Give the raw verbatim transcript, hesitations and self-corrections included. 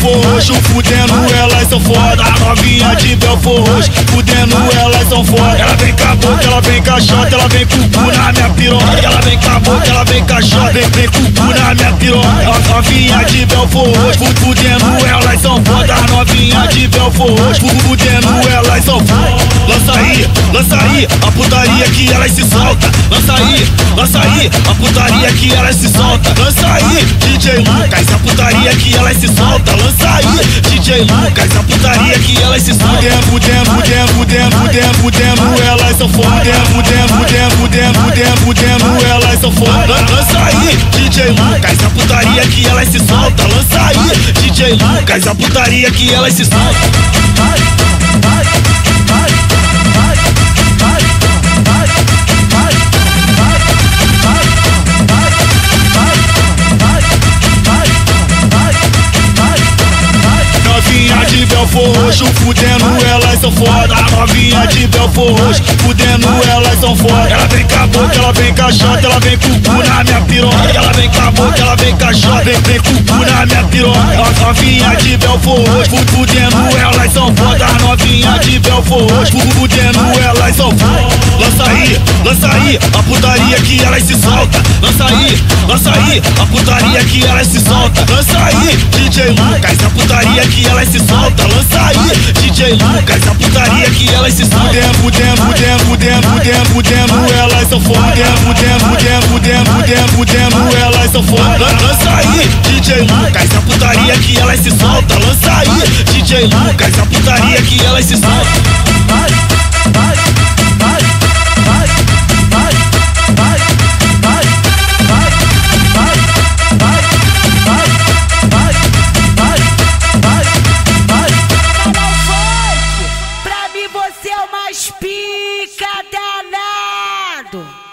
Belfort Roxo, fudendo, elas são foda. A novinha de Belfort Roxo, fudendo, elas são foda. Ela vem com a boca, ela vem com a chota, ela vem com o cu na minha piroca. Ela vem com a boca, ela vem com a chota, vem, vem com o cu na minha piroca. A novinha de Belfort Roxo, fudendo, elas são foda. A novinha de Belfort Roxo, fudendo, elas são foda. Lança aí, lança aí, a putaria que elas se solta. Lança aí, lança aí, a putaria que elas se solta. Lança aí, D J Lucas, a putaria que elas se solta. Lança aí, D J Lucas, a putaria que elas se solta. Fudendo, fudendo, fudendo, fudendo, fudendo, elas são foda. Fudendo, fudendo, fudendo, fudendo, fudendo, elas são foda. Lança aí, D J Lucas, a putaria que elas se solta. Lança aí, D J Lucas, a putaria que elas se solta. Novinha de Belfort Roxo, fudendo, elas são foda. A novinha de Belfort Roxo, fudendo, elas são foda. Ela vem com a boca, ela vem com a chota, ela vem com o cu na minha piroca. Ela vem com a boca, ela vem com a chota, vem, vem com o cu na minha piroca. A novinha de Belfort Roxo, fudendo, elas são foda. A novinha de Belfort Roxo, fudendo, elas são foda. Lança aí, lança aí, a putaria que elas se solta. Lança aí, lança aí, a putaria que elas se solta. Lança aí, D J Lucas, a putaria que elas se solta. Lança aí, D J Lucas, a putaria que elas se solta. Fudendo, fudendo, fudendo, fudendo, fudendo, elas são foda. Fudendo, fudendo, fudendo, fudendo, fudendo, elas são foda. Lança aí, D J Lucas, a putaria que elas se solta. Lança aí, D J Lucas, a putaria que elas se solta. Você é o mais pica danado.